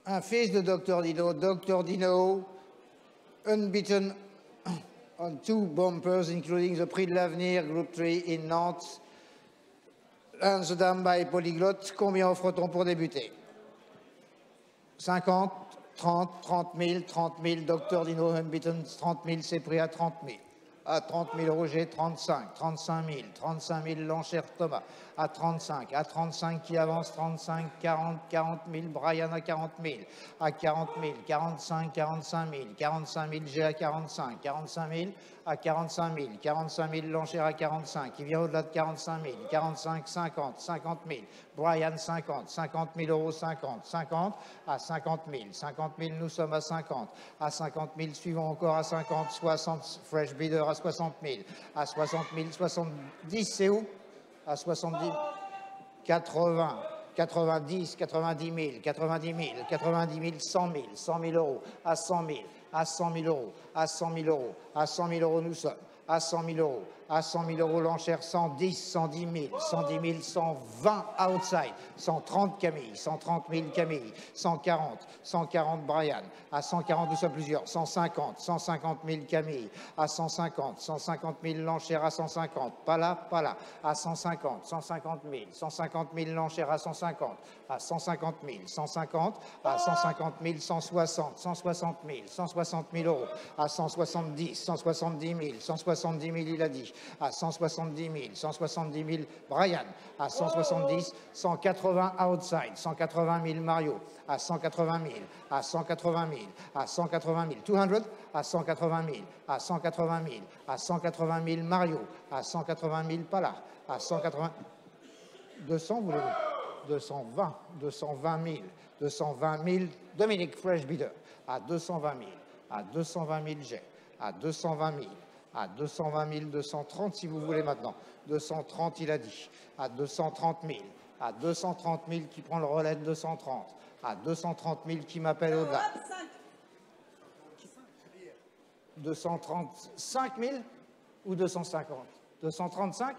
un fils de Dr. Dino, Dr. Dino, unbeaten on 2 bumpers, including the Prix de l'Avenir, Group 3 in Nantes, Amsterdam by Polyglotte. Combien offre-t-on pour débuter? 50, 30, 30 000, 30 000, Dr. Dino, unbeaten, 30 000, c'est pris à 30 000. À 30 000, Roger, 35, 35 000, 35 000, l'enchère Thomas, à 35 qui avance, 35, 40, 40 000, Brian à 40 000, à 40 000, 45, 45 000, 45 000, G à 45, 45 000, à 45 000, 45 000, l'enchère à 45, qui vient au-delà de 45 000, 45, 50, 50 000, Brian 50, 50 000 euros, 50, 50, à 50 000, 50 000, nous sommes à 50, à 50 000, suivons encore à 50, 60, Fresh Bidder à 60 000, à 60 000, 70, c'est où? À 70, 80, 90, 90 000, 90 000, 90 000, 100 000, 100 000 euros, à 100 000, à 100 000 euros, à 100 000 euros, à 100 000 euros, nous sommes, à 100 000 euros, à 100 000 euros, l'enchère 110, 110 000, 110 000, 120 outside, 130 Camille, 130 000 Camille, 140, 140 Brian, à 140 nous sommes plusieurs, 150, 150 000 Camille, à 150, 150 000 l'enchère à 150, pas là, à 150, 150 000, 150 000 l'enchère à 150, à 150 000, 150, à 150 000, 160, 160 000, 160 000 euros, à 170, 170 000, 170 000 il a dit, à 170 000, 170 000 Brian, à 170, 180 outside, 180 000 Mario, à 180 000, à 180 000, à 180 000, 200, à 180 000, à 180 000, à 180 000 Mario, à 180 000 pas là, à 180, 200 voulez-vous? 220, 220 000, 220 000, Dominique Fresh Bidder, à 220 000, à 220 000 G, à 220 000, à 220 000, 230 si vous voulez maintenant, 230 il a dit, à 230 000, à 230 000 qui prend le relais de 230, à 230 000 qui m'appelle au-delà. 235 000 ou 250? 235?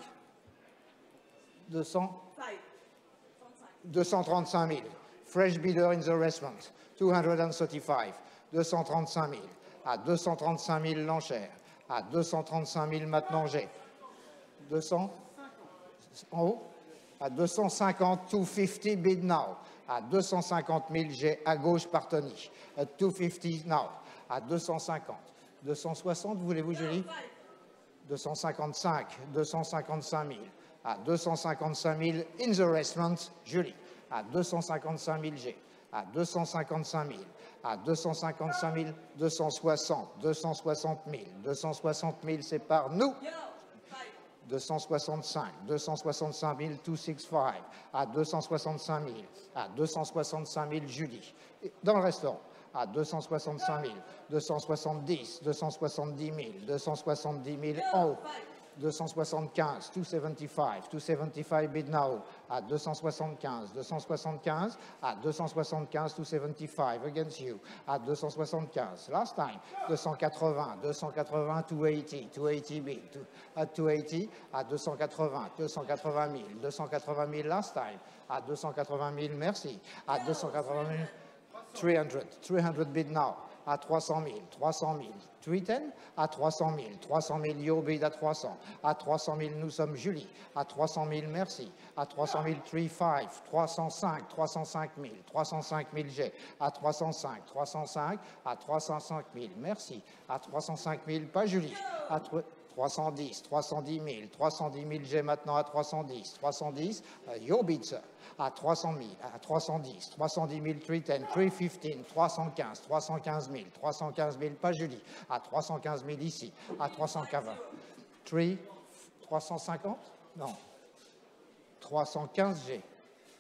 235 000. Fresh Bidder in the restaurant, 235. 235 000. À 235 000 l'enchère. À 235 000 maintenant j'ai. 200? En haut? À 250, 250 bid now. À 250 000 j'ai à gauche par Tony. À 250 now. À 250. 260, voulez-vous, Julie? 255, 255 000. À 255 000 in the restaurant, Julie. À 255 000 G. À 255 000. À 255 000, 260, 260 000. 260 000, c'est par nous. 265, 265 000, 265. À 265 000. À 265 000, Julie. Dans le restaurant. À 265 000, 270, 270 000, 270 000 en haut. 275, 275, 275 bid now, à 275, 275, à 275, 275 against you, à 275, last time, 280, 280, 280, 280 bid, à 280, à 280, 280 000, 280 000 last time, à 280 000, merci, à 280 000, 300, 300 bid now, à 300 000, 300 000, 310, à 300 000, 300 000, you bid à 300, à 300 000, nous sommes Julie, à 300 000, merci, à 300 000, 35, 305, 305 000, 305 000 G, à 305, 305, à 305 000, merci, à 305 000, pas Julie, à 310, 310 000, 310 000 G maintenant à 310, 310, you bid, sir. À 300 000, à 310, 310 000, 310, 315, 315, 315 000, 315 000, pas Julie, à 315 000 ici, à 340, 350? Non, 315 G,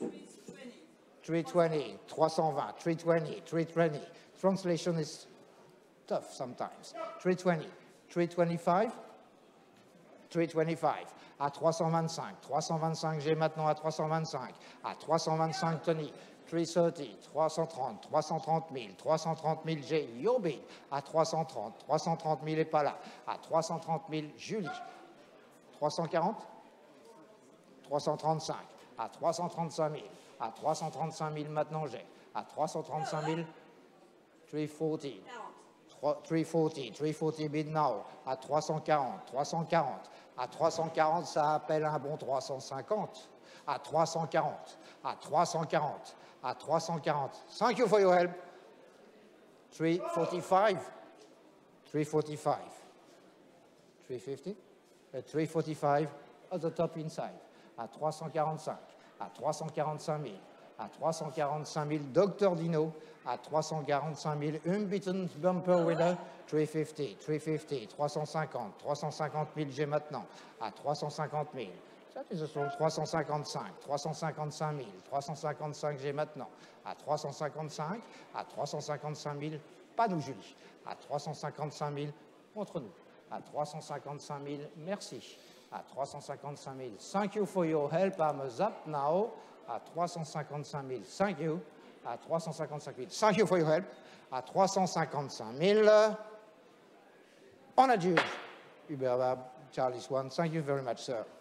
320, 320, 320, 320, translation is tough sometimes, 320, 325, 325, à 325, 325 G maintenant à 325, à 325 Tony, 330, 330, 330 000, 330 000 G, Yobi, à 330, 330 000 et pas là, à 330 000 Julie, 340, 335, à 335 000, à 335 000 maintenant G, À 335 000, 340. 340, 340 bid now. À 340, 340. À 340, ça appelle un bon 350. À 340, à 340, à 340. Thank you for your help. 345, 345. 350, 345 at the top inside. À 345, à 345 000. À 345 000, Dr Dino. À 345 000, unbeaten bumper winner. 350, 350, 350, 350 000, j'ai maintenant. À 350 000. Ça, ce sont 355, 355 000, 355 j'ai maintenant. À 355, à 355 000, pas nous Julie. À 355 000, contre nous. À 355 000, merci. À 355 000, thank you for your help, I'm up now. À 355 000, thank you. À 355 000, thank you for your help. À 355 000, on adjure. Uberbab, Charlie Swan, thank you very much, sir.